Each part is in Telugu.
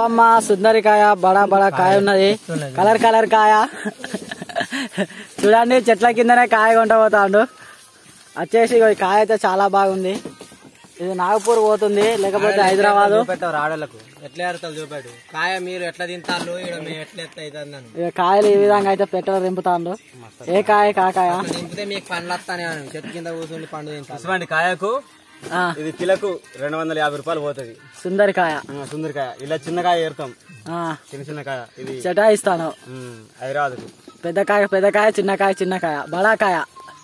బాపమ్మ సుందరికాయ బడా బడా కాయ ఉన్నది, కలర్ కలర్ కాయ. చూడండి చెట్ల కిందనే కాయ కొంట పోతాడు. వచ్చేసి కాయ అయితే చాలా బాగుంది. ఇది నాగపూర్ పోతుంది, లేకపోతే హైదరాబాద్. ఆడలకు ఎట్లా ఏడతారు చూపాడు కాయ, మీరు ఎట్లా తింటారు ఎట్లా ఎత్తా కాయలు ఈ విధంగా అయితే పెట్టలు దింపుతాడు. ఏ కాయ కాకాయ దింపితే మీకు పండ్లు వస్తానే చెట్టు కింద కూర్చొని పండు తింటారు. కాయకు ఇది కిలకు 250 రూపాయలు పోతుంది. సుందరికాయ ఇలా చిన్నకాయ ఏరుతాం, చిన్నకాయ ఇది చటాయిస్తాను. హైదరాబాద్ పెద్దకాయ చిన్నకాయ బడాకాయ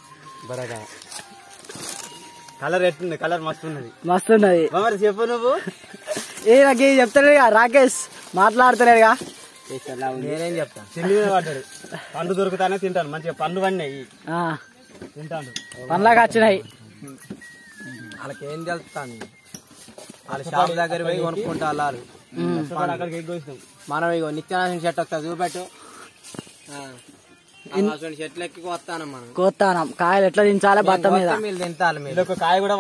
కలర్ ఎట్టుంది, కలర్ మస్తున్నది. మరి చెప్పు నువ్వు. నాకు చెప్తాడు రాకేష్, మాట్లాడుతున్నాడుగా. నేనేం చెప్తాను, చిన్న పడ్డాడు. పండు దొరుకుతానే తింటాను, మంచిగా పండ్లు పడినాయి తింటాను. పండ్లాగా వచ్చినాయి. వాళ్ళకి ఏం తెలుస్తాను, వాళ్ళ షాప్ దగ్గర పోయి కొనుక్కుంటా వాళ్ళు. మనం ఇగో నిత్యానంద చెట్టు వస్తా చూపెట్టు, చెట్లు ఎక్కి కోస్తానం. కాయలు ఎట్లా దించాలి బత్త మీద తింటాలి. మీరు కాయ కూడా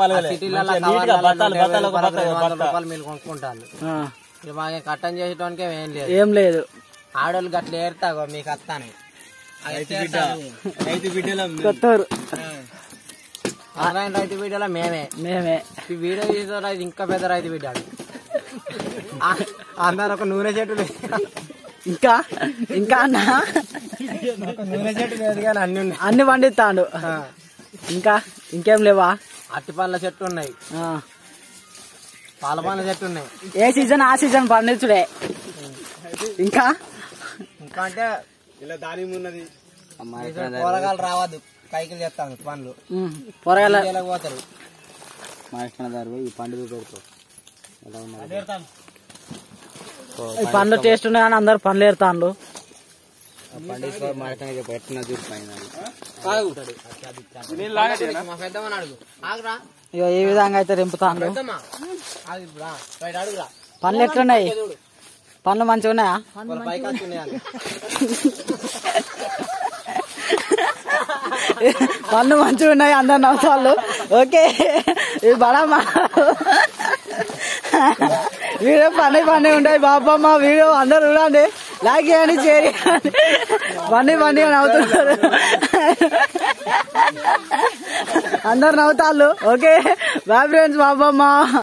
రూపాయలు మీరు కొనుక్కుంటారు. మాకు కట్టం చేసేటానికి ఏం లేదు. ఆడోళ్ళు గట్ల ఏరుతాగో మీకు వస్తాను. రైతు బిడ్డలు కొత్తూరు రైతు బిడ్డలో మేమే వీడియో చేసే ఇంకా పెద్ద రైతు బిడ్డాడు. అందరు ఒక నూనె చెట్టు ఇంకా అన్న నూనె చెట్టు లేదు కానీ అన్ని పండిస్తాడు. ఇంకేం లేవా? అట్టి పండ్ల చెట్టు ఉన్నాయి, పాల పండ్ల చెట్టు ఉన్నాయి. ఏ సీజన్ ఆ సీజన్ పండించుడే. ఇంకా అంటే ఇలా దాని ఉన్నది. కూరగాయలు రావద్దు, కైకిలు చేస్తాను పండ్లు కూరగాయలు పోతారు. పండ్లు టేస్ట్ ఉన్నాయని అందరు పండ్లు ఏరుతాండు. ఈ విధంగా అయితే దింపుతాండు. పండ్లు ఎట్లున్నాయి? పండ్లు మంచిగా ఉన్నాయా? పండ్లు మంచిగా ఉన్నాయి, అందరు నవ్వుతాళ్ళు. ఓకే, ఇది బడమ్మా వీడియో పండుగ ఉంటాయి. బాపమ్మ వీడియో అందరు చూడండి, లైక్ చేయండి, షేర్ చేయండి. పండుగ నవ్వుతున్నారు, అందరు నవ్వుతాళ్ళు. Okay bye friends, Bapamma.